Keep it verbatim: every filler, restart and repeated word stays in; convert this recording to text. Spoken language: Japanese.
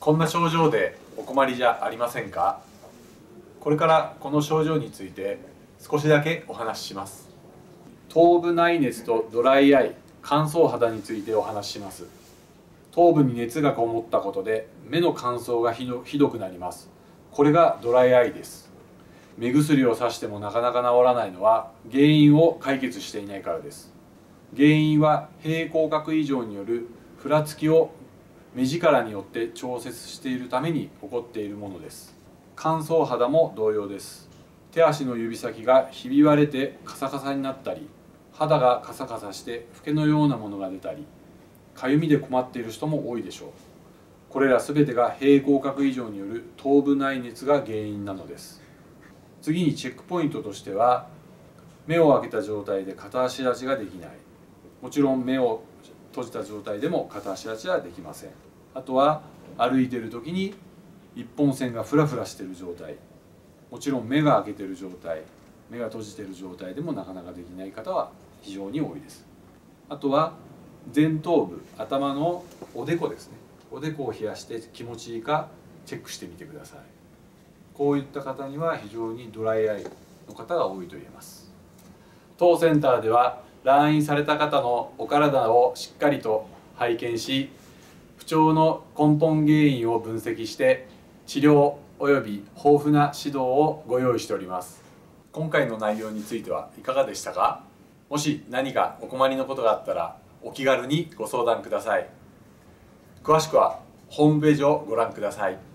こんな症状でお困りじゃありませんか？これからこの症状について少しだけお話しします。頭部内熱とドライアイ、乾燥肌についてお話しします。頭部に熱がこもったことで目の乾燥がひど、ひどくなります。これがドライアイです。目薬をさしてもなかなか治らないのは原因を解決していないからです。原因は平衡角異常によるふらつきを目力によって調節しているために起こっているものです。乾燥肌も同様です。手足の指先がひび割れてカサカサになったり、肌がカサカサしてフケのようなものが出たり、かゆみで困っている人も多いでしょう。これらすべてが平衡角異常による頭部内熱が原因なのです。次にチェックポイントとしては、目を開けた状態で片足立ちができない。もちろん目を閉じた状態でも片足立ちはできません。あとは歩いている時に一本線がフラフラしている状態、もちろん目が開けている状態、目が閉じている状態でもなかなかできない方は非常に多いです。あとは前頭部、頭のおでこですね。おでこを冷やして気持ちいいかチェックしてみてください。こういった方には非常にドライアイの方が多いと言えます。当センターでは来院された方のお体をしっかりと拝見し、不調の根本原因を分析して治療および豊富な指導をご用意しております。今回の内容についてはいかがでしたか？もし何かお困りのことがあったらお気軽にご相談ください。詳しくはホームページをご覧ください。